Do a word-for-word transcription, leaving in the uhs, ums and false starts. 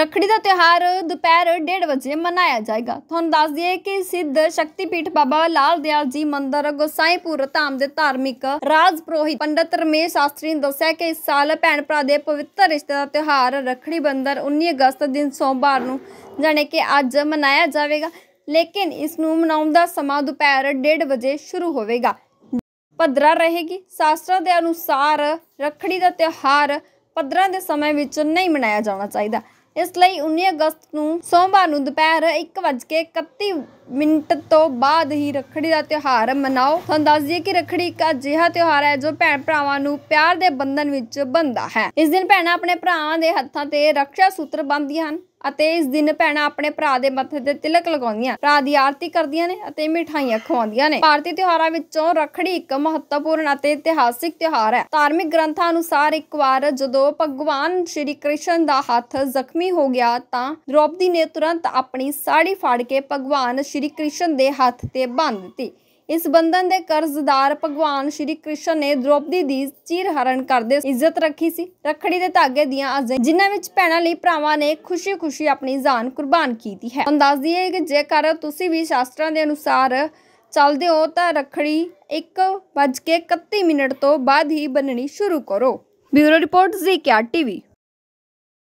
ਰੱਖੜੀ ਦਾ ਤਿਉਹਾਰ ਦੁਪਹਿਰ ਡੇਢ ਵਜੇ ਮਨਾਇਆ ਜਾਏਗਾ। ਤੁਹਾਨੂੰ ਦੱਸ ਦਈਏ ਕਿ ਸਿੱਧ ਸ਼ਕਤੀਪੀਠ ਬਾਬਾ ਲਾਲ ਦਿਆਲ ਜੀ ਮੰਦਿਰ ਗੋਸਾਈਪੁਰ ਧਾਮ ਦੇ ਧਾਰਮਿਕ ਰਾਜ ਪੁਰੋਹਿਤ ਪੰਡਤ ਰਮੇਸ਼ ਸ਼ਾਸਤਰੀ ਨੇ ਦੱਸਿਆ ਕਿ ਇਸ ਸਾਲ ਭੈਣ ਭਰਾ ਦੇ ਪਵਿੱਤਰ ਰਿਸ਼ਤੇ ਦਾ ਤਿਉਹਾਰ ਰੱਖੜੀ ਬੰਧਨ ਉੱਨੀ ਅਗਸਤ ਦਿਨ ਸੋਮਵਾਰ ਨੂੰ ਜਾਣੇ ਕਿ ਅੱਜ ਮਨਾਇਆ ਜਾਵੇਗਾ, ਲੇਕਿਨ ਇਸ ਨੂੰ ਮਨਾਉਣ ਦਾ ਸਮਾਂ ਦੁਪਹਿਰ ਡੇਢ ਵਜੇ ਸ਼ੁਰੂ ਹੋਵੇਗਾ। ਪੱਧਰਾ ਰਹੇਗੀ। ਸ਼ਾਸਤਰਾਂ ਦੇ ਅਨੁਸਾਰ ਰੱਖੜੀ ਦਾ ਤਿਉਹਾਰ ਪੱਧਰਾਂ ਦੇ ਸਮੇਂ ਵਿੱਚ ਨਹੀਂ ਮਨਾਇਆ ਜਾਣਾ ਚਾਹੀਦਾ। ਇਸ ਲਈ ਉੱਨੀ ਅਗਸਤ ਨੂੰ ਸੋਮਵਾਰ ਨੂੰ ਦੁਪਹਿਰ ਇੱਕ ਵੱਜ ਕੇ ਇਕੱਤੀ ਮਿੰਟ ਤੋਂ ਬਾਅਦ ਹੀ ਰੱਖੜੀ ਦਾ ਤਿਉਹਾਰ ਮਨਾਓ। ਤੁਹਾਨੂੰ ਦੱਸ ਦਈਏ ਕਿ ਰੱਖੜੀ ਇੱਕ ਅਜਿਹਾ ਤਿਉਹਾਰ ਹੈ ਜੋ ਭੈਣ ਭਰਾਵਾਂ ਨੂੰ ਪਿਆਰ ਦੇ ਬੰਧਨ ਵਿੱਚ ਬੰਨ੍ਹਦਾ ਹੈ। ਇਸ ਦਿਨ ਭੈਣਾਂ ਆਪਣੇ ਭਰਾਵਾਂ ਦੇ ਹੱਥਾਂ ਤੇ ਰੱਖਿਆ ਸੂਤਰ ਬੰਨ੍ਹਦੀਆਂ ਹਨ ਅਤੇ ਇਸ ਦਿਨ ਭੈਣਾਂ ਆਪਣੇ ਭਰਾ ਦੇ ਮੱਥੇ ਤੇ ਤਿਲਕ ਲਗਾਉਂਦੀਆਂ, ਭਰਾ ਦੀ ਆਰਤੀ ਕਰਦੀਆਂ ਨੇ ਅਤੇ ਮਿਠਾਈਆਂ ਖਵਾਉਂਦੀਆਂ ਨੇ। ਭਾਰਤੀ ਤਿਉਹਾਰਾਂ ਵਿੱਚੋਂ ਰੱਖੜੀ ਇੱਕ ਮਹੱਤਵਪੂਰਨ ਅਤੇ ਇਤਿਹਾਸਿਕ ਤਿਉਹਾਰ ਹੈ। ਧਾਰਮਿਕ ਗ੍ਰੰਥਾਂ ਅਨੁਸਾਰ ਇੱਕ ਵਾਰ ਜਦੋਂ ਭਗਵਾਨ ਸ਼੍ਰੀ ਕ੍ਰਿਸ਼ਨ ਦਾ ਹੱਥ ਜ਼ਖਮੀ ਹੋ ਗਿਆ ਤਾਂ ਦ੍ਰੋਪਦੀ ਨੇ ਤੁਰੰਤ ਆਪਣੀ ਸਾੜੀ ਫਾੜ ਕੇ ਭਗਵਾਨ ਸ਼੍ਰੀ ਕ੍ਰਿਸ਼ਨ ਦੇ ਹੱਥ ਤੇ ਬੰਨ੍ਹ ਦਿੱਤੀ। ਇਸ ਬੰਧਨ ਦੇ ਕਰਜ਼ਦਾਰ ਭਗਵਾਨ ਸ਼੍ਰੀ ਕ੍ਰਿਸ਼ਨ ਨੇ ਦ੍ਰੋਪਦੀ ਦੀ ਚੀਰ ਹਰਨ ਕਰਦੇ ਇੱਜ਼ਤ ਰੱਖੀ ਸੀ। ਰੱਖੜੀ ਦੇ ਧਾਗੇ ਦੀਆਂ ਅਜੇ ਜਿਨ੍ਹਾਂ ਵਿੱਚ ਭੈਣਾਂ ਲਈ ਭਰਾਵਾਂ ਨੇ ਖੁਸ਼ੀ ਖੁਸ਼ੀ ਆਪਣੀ ਜਾਨ ਕੁਰਬਾਨ ਕੀਤੀ ਹੈ। ਤੁਹਾਨੂੰ ਦੱਸ ਦਈਏ ਕਿ ਜੇਕਰ ਤੁਸੀਂ ਵੀ ਸ਼ਾਸਤਰਾਂ ਦੇ ਅਨੁਸਾਰ ਚੱਲਦੇ ਹੋ ਤਾਂ ਰੱਖੜੀ ਇੱਕ ਵੱਜ ਕੇ ਇਕੱਤੀ ਮਿੰਟ ਤੋਂ ਬਾਅਦ ਹੀ ਬੰਨਣੀ ਸ਼ੁਰੂ ਕਰੋ। Bureau report Z K R TV.